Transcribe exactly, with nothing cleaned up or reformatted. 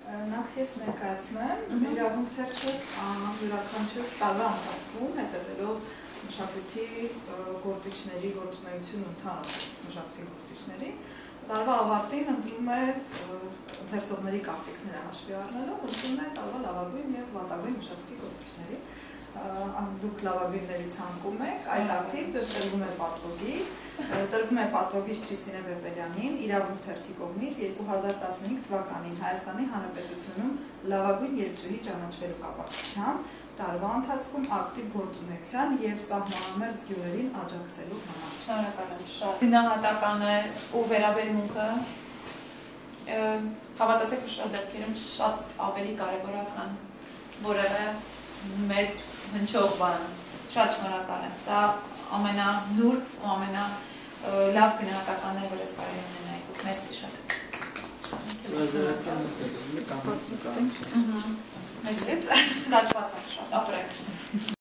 Նախ ես ներկայացնեմ իրավունք թերթը յուրաքանչյուր տարվա ընթացքում հետևելով մշակույթի գործիչների գործունեությունը ընդհանրապես մշակույթի գործիչների տարվա ավարտին ընտրում է ընթերցողների կարծիքները հաշվի առնելով ընտրում է տարվա լավագույն և վատագույն մշակույթի գործիչների դուք լավագույնների ցանկում եք, այդ արդիվ ձեզ տրվում է պատվոգիր, տրվում է պատվոգիչ Քրիստինե Բեբելյանին իրավունք թերթի կողմից երկու հազար տասնհինգ թվականին Հայաստանի Հանրապետությունում լավագույն երգչուհի ճանաչվելու կապակցությամբ տարվա ընթացքում ակտիվ գործունեության և սահմանամերձ գյուղերին աջակցելու համար։ Շնորհակալ եմ, շատ գնահատական է ու վերաբերմունքը հավատացեք շատ դեպքերում շատ ավելի կարևոր է, քան որևէ մեծ հնչող բան, շատ շնորհակալ եմ, սա ամենանուրբ ու ամենալավ գնահատականն է, որ ես կարելի ունենայի, մերսի շատ։ Մերսի։